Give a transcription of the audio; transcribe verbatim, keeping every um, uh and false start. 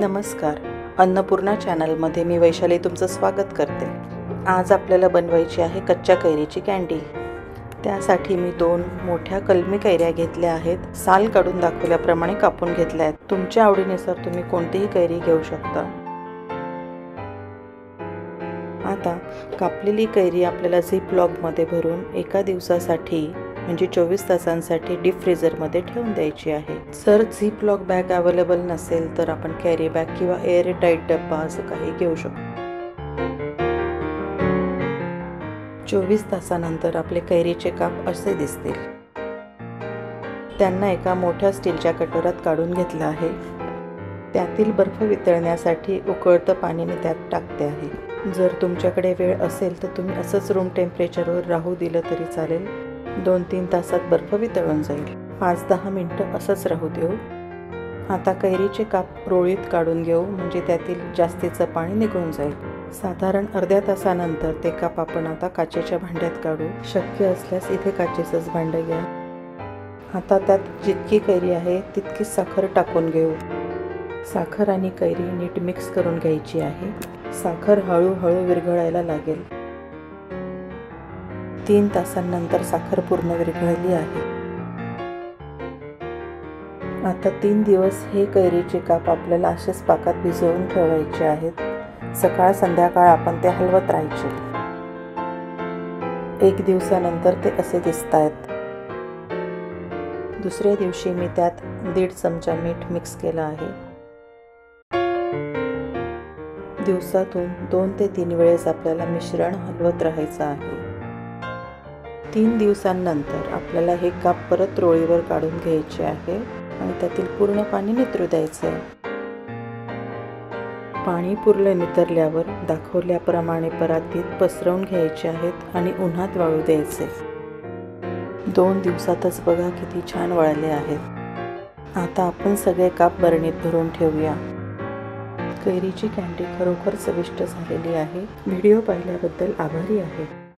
नमस्कार, अन्नपूर्णा चॅनलमध्ये मी वैशाली तुमचं स्वागत करते। आज आपल्याला बनवायची आहे कच्च्या कैरीची कँडी। त्यासाठी मी दोन मोठ्या कलमी कैऱ्या घेतल्या आहेत। साल काढून दाखवल्याप्रमाणे कापून घेतल्या आहेत। तुमच्या आवडीनुसार तुम्ही कोणतीही कैरी घेऊ शकता। आता कापलेली कैरी आपल्याला झिप लॉकमध्ये भरून एका दिवसासाठी म्हणजे चोवीस तासांसाठी डीप फ्रीझरमध्ये ठेवून द्यायची आहे। जर झिप लॉक बॅग अवेलेबल नसेल तर आपण कॅरी बॅग किंवा एअर टाईट डब्बा असं काही घेऊ शकतो। चोवीस तासानंतर आपले कैरीचे काप असे दिसतील। त्यांना एका मोठ्या स्टीलच्या कटोऱ्यात काढून घेतलं आहे। त्यातील बर्फ वितळण्यासाठी उकळतं पाणी मी त्यात टाकते आहे। जर तुमच्याकडे वेळ असेल तर तुम्ही असंच रूम टेम्परेचरवर राहू दिलं तरी चालेल। दोन तीन तासात बर्फ वितळून जाईल। पाच दहा मिनिटं असंच राहू देऊ। आता कैरीचे काप रोळीत काढून घेऊ म्हणजे त्यातील जास्तीचं पाणी निघून जाईल। साधारण अर्ध्या तासानंतर ते काप आपण आता काचेच्या भांड्यात काढू। शक्य असल्यास इथे काचेचंच भांडं घ्या। आता त्यात जितकी कैरी आहे तितकीच साखर टाकून घेऊ। साखर आणि कैरी नीट मिक्स करून घ्यायची आहे। साखर हळूहळू विरघळायला लागेल। तीन तासांनंतर साखर पूर्ण विरघळली आहे। आता तीन दिवस हे कैरीचे काप आपल्याला असेच पाकात भिजवून ठेवायचे आहेत। सकाळ संध्याकाळ आपण ते हलवत राहायचे। एक दिवसानंतर ते असे दिसतायत। दुसऱ्या दिवशी मी त्यात दीड चमचा मीठ मिक्स केलं आहे। दिवसातून दोन ते तीन वेळेस आपल्याला मिश्रण हलवत राहायचं आहे। तीन दिवसांनंतर आपल्याला हे काप परत रोळीवर काढून घ्यायचे आहे आणि त्यातील पूर्ण पाणी नितरू द्यायचे आहे। पाणी पूर्ण नितरल्यावर दाखवल्याप्रमाणे परातीत पसरवून घ्यायचे आहेत आणि उन्हात वाळू द्यायचे। दोन दिवसातच बघा किती छान वाळले आहेत। आता आपण सगळे काप बरणीत भरून ठेवूया। कैरीची कँडी खरोखर चविष्ट झालेली आहे। व्हिडिओ पाहिल्याबद्दल आभारी आहे।